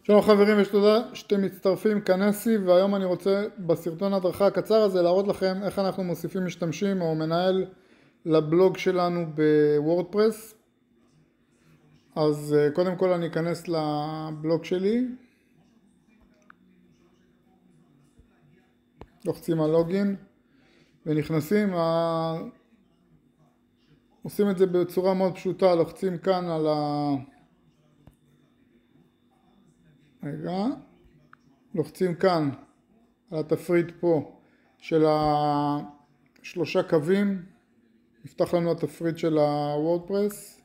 שלום חברים ותודה שאתם מצטרפים, כנסי, והיום אני רוצה בסרטון הדרכה הקצר הזה להראות לכם איך אנחנו מוסיפים משתמשים או מנהל לבלוג שלנו בוורדפרס. אז קודם כל אני אכנס לבלוג שלי, לוחצים על לוגין ונכנסים, עושים את זה בצורה מאוד פשוטה, לוחצים כאן על לוחצים כאן על התפריט פה של השלושה קווים, יפתח לנו התפריט של הוורדפרס.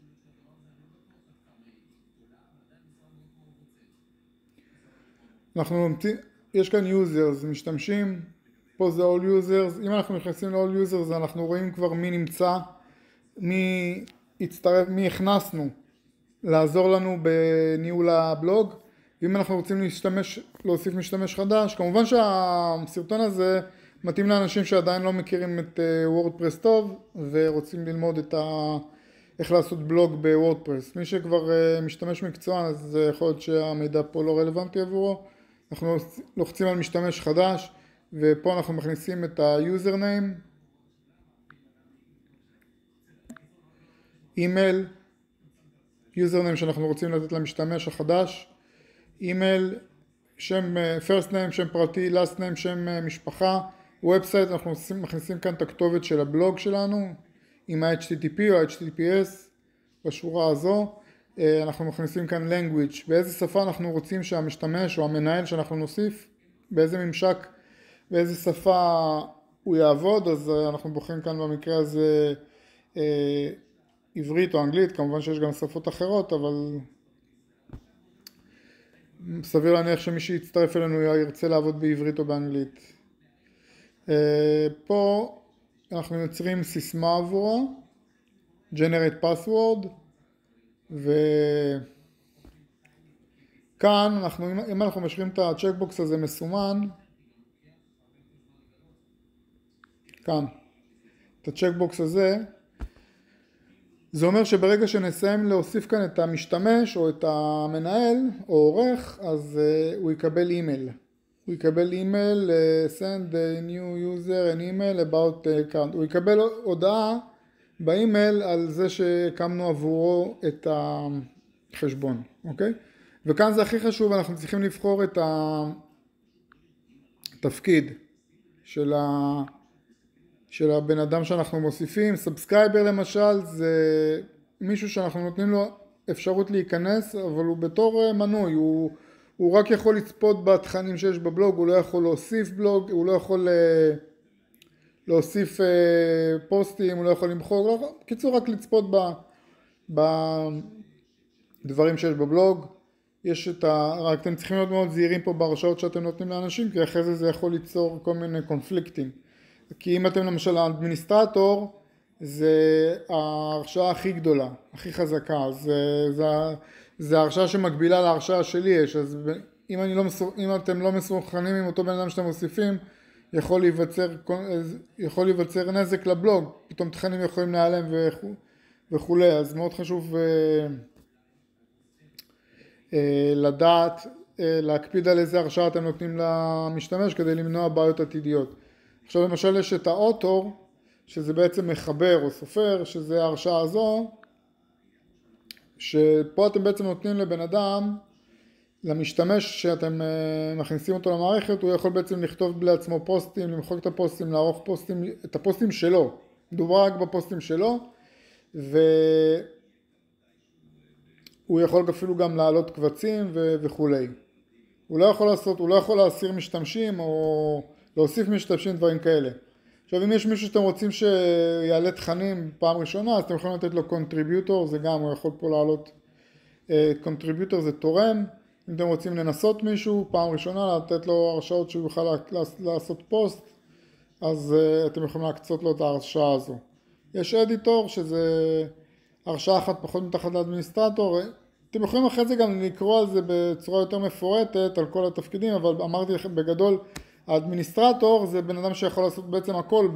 יש כאן users, משתמשים, פה זה all users. אם אנחנו נכנסים ל-all users אנחנו רואים כבר מי נמצא, מי הצטרף, מי הכנסנו לעזור לנו בניהול הבלוג. ואם אנחנו רוצים להוסיף משתמש חדש, כמובן שהסרטון הזה מתאים לאנשים שעדיין לא מכירים את וורדפרס טוב ורוצים ללמוד איך לעשות בלוג בוורדפרס. מי שכבר משתמש מקצוען, אז יכול להיות שהמידע פה לא רלוונטי עבורו. אנחנו לוחצים על משתמש חדש ופה אנחנו מכניסים את היוזרניים, אימייל, יוזרניים שאנחנו רוצים לתת למשתמש החדש, אימייל, שם first name, שם פרטי, last name, שם משפחה, וובסייט, אנחנו מכניסים כאן את הכתובת של הבלוג שלנו עם ה-HTTP או ה-HTTPS בשורה הזו. אנחנו מכניסים כאן language, באיזה שפה אנחנו רוצים שהמשתמש או המנהל שאנחנו נוסיף, באיזה ממשק, באיזה שפה הוא יעבוד. אז אנחנו בוחרים כאן במקרה הזה עברית או אנגלית, כמובן שיש גם שפות אחרות, אבל סביר להניח שמי שיצטרף אלינו ירצה לעבוד בעברית או באנגלית. פה אנחנו יוצרים סיסמה עבורו, generate password, וכאן אם אנחנו משאירים את הצ'קבוקס הזה מסומן, כאן, את הצ'קבוקס הזה, זה אומר שברגע שנסיים להוסיף כאן את המשתמש או את המנהל או עורך, אז הוא יקבל אימייל. הוא יקבל אימייל, send a new user an email about account. הוא יקבל הודעה באימייל על זה שהקמנו עבורו את החשבון, אוקיי? וכאן זה הכי חשוב, אנחנו צריכים לבחור את התפקיד של הבן אדם שאנחנו מוסיפים. סאבסקרייבר למשל זה מישהו שאנחנו נותנים לו אפשרות להיכנס, אבל הוא בתור מנוי, הוא רק יכול לצפות בתכנים שיש בבלוג, הוא לא יכול להוסיף בלוג, הוא לא יכול להוסיף פוסטים, הוא לא יכול למחור, קיצור רק לצפות בדברים שיש בבלוג. רק אתם צריכים להיות מאוד זהירים פה בהרשאות שאתם נותנים לאנשים, כי אחרי זה יכול ליצור כל מיני קונפליקטים. כי אם אתם למשל האדמיניסטרטור, זה ההרשאה הכי גדולה, הכי חזקה, זה ההרשאה שמקבילה להרשאה שלי יש. אז אם אתם לא מסונכרנים עם אותו בן אדם שאתם מוסיפים, יכול להיווצר נזק לבלוג, פתאום תכנים יכולים להיעלם וכו'. אז מאוד חשוב לדעת, להקפיד על איזה הרשאה אתם נותנים למשתמש כדי למנוע בעיות עתידיות. עכשיו למשל יש את האוטור, שזה בעצם מחבר או סופר, שזה ההרשאה הזו, שפה אתם בעצם נותנים לבן אדם, למשתמש שאתם מכניסים אותו למערכת, הוא יכול בעצם לכתוב לעצמו פוסטים, למחוק את הפוסטים, לערוך פוסטים, את הפוסטים שלו, מדובר רק בפוסטים שלו, והוא יכול אפילו גם להעלות קבצים וכו'. הוא לא יכול להסיר משתמשים או להוסיף משתמשים, דברים כאלה. עכשיו אם יש מישהו שאתם רוצים שיעלה תכנים פעם ראשונה, אז אתם יכולים לתת לו קונטריביוטור, זה גם, הוא יכול פה לעלות, קונטריביוטור זה תורם. אם אתם רוצים לנסות מישהו פעם ראשונה, לתת לו הרשאות שהוא יוכל לעשות פוסט, אז אתם יכולים להקצות לו את ההרשאה הזו. יש אדיטור, שזה הרשאה אחת פחות מתחת לאדמיניסטרטור. אתם יכולים אחרי זה גם לקרוא על זה בצורה יותר מפורטת על כל התפקידים, אבל אמרתי לכם בגדול, האדמיניסטרטור זה בן אדם שיכול לעשות בעצם הכל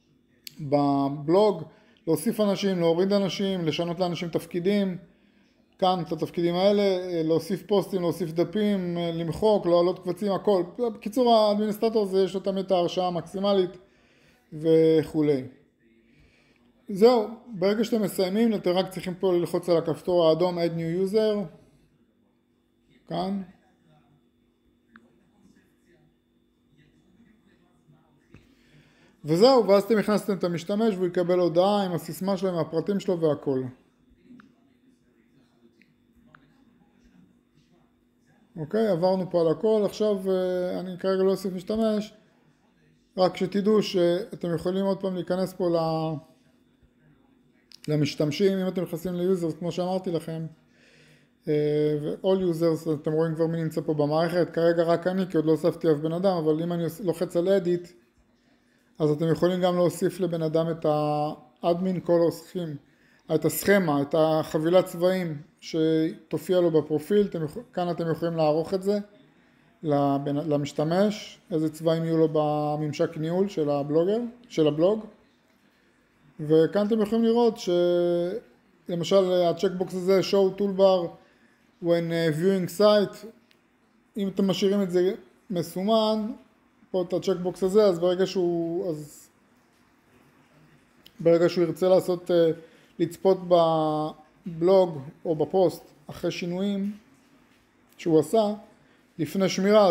בבלוג, להוסיף אנשים, להוריד אנשים, לשנות לאנשים תפקידים, כאן את התפקידים האלה, להוסיף פוסטים, להוסיף דפים, למחוק, להעלות קבצים, הכל. בקיצור, האדמיניסטרטור זה יש לו תמיד את ההרשאה המקסימלית וכולי. זהו, ברגע שאתם מסיימים, אתם רק צריכים פה ללחוץ על הכפתור האדום Add New User, כאן. וזהו, ואז אתם הכנסתם את המשתמש והוא יקבל הודעה עם הסיסמה שלו, עם הפרטים שלו והכל. אוקיי, עברנו פה על הכל, עכשיו אני כרגע לא אוסיף משתמש, רק שתדעו שאתם יכולים עוד פעם להיכנס פה למשתמשים, אם אתם נכנסים ליוזרס כמו שאמרתי לכם, ו-all users, אתם רואים כבר מי נמצא פה במערכת, כרגע רק אני כי עוד לא הוספתי אף בן אדם, אבל אם אני לוחץ על edit, אז אתם יכולים גם להוסיף לבן אדם את האדמין כל עוסקים, את הסכמה, את החבילת צבעים שתופיע לו בפרופיל, כאן אתם יכולים לערוך את זה למשתמש, איזה צבעים יהיו לו בממשק ניהול של הבלוג, וכאן אתם יכולים לראות שלמשל הצ'קבוקס הזה, show toolbar when viewing site, אם אתם משאירים את זה מסומן, פה את הצ'קבוקס הזה, אז ברגע שהוא ירצה לצפות בבלוג או בפוסט אחרי שינויים שהוא עשה, לפני שמירה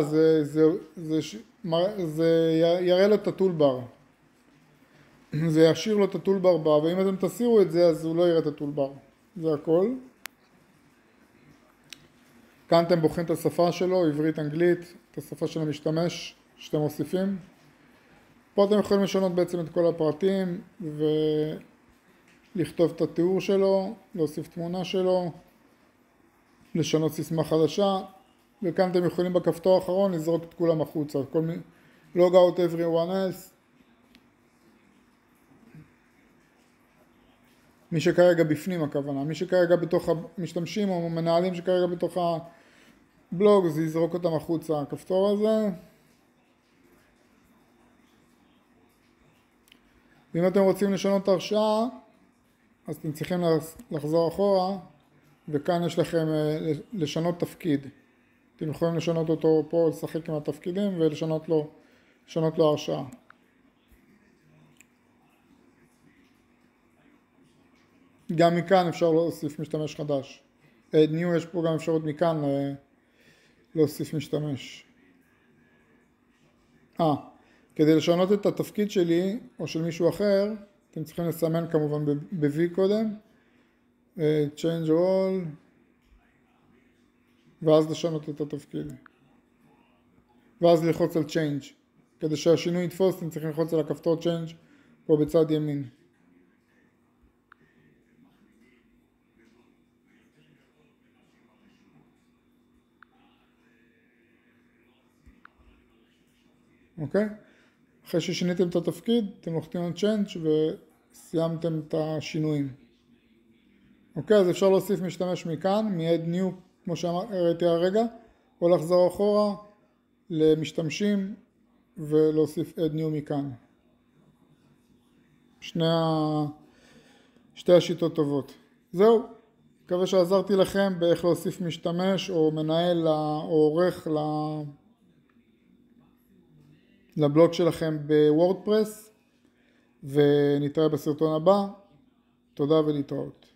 זה יראה לו את הטולבר. זה ישאיר לו את הטולבר בה, ואם אתם תסירו את זה אז הוא לא יראה את הטולבר. זה הכל. כאן אתם בוחרים את השפה שלו, עברית, אנגלית, את השפה של המשתמש שאתם מוסיפים. פה אתם יכולים לשנות בעצם את כל הפרטים ולכתוב את התיאור שלו, להוסיף תמונה שלו, לשנות סיסמה חדשה, וכאן אתם יכולים בכפתור האחרון לזרוק את כולם החוצה, log out everyone else. מי שכרגע בפנים הכוונה, מי שכרגע בתוך המשתמשים או מנהלים שכרגע בתוך הבלוג, זה יזרוק אותם החוצה, הכפתור הזה. ואם אתם רוצים לשנות את ההרשאה, אז אתם צריכים לחזור אחורה, וכאן יש לכם לשנות תפקיד. אתם יכולים לשנות אותו פה, לשחק עם התפקידים ולשנות לו הרשאה. גם מכאן אפשר להוסיף משתמש חדש. New יש פה גם אפשרות מכאן להוסיף משתמש. כדי לשנות את התפקיד שלי או של מישהו אחר, אתם צריכים לסמן כמובן ב-V קודם, change all, ואז לשנות את התפקיד. ואז ללחוץ על change. כדי שהשינוי יתפוס, אתם צריכים ללחוץ על הכפתור change פה בצד ימין. אוקיי? אחרי ששיניתם את התפקיד, אתם לוחצים על change וסיימתם את השינויים. אוקיי, אז אפשר להוסיף משתמש מכאן, מ-add new, כמו שהראיתי הרגע, או לחזור אחורה למשתמשים ולהוסיף add new מכאן. שתי השיטות טובות. זהו, מקווה שעזרתי לכם באיך להוסיף משתמש או מנהל או עורך לבלוג שלכם בוורדפרס, ונתראה בסרטון הבא. תודה ולהתראות.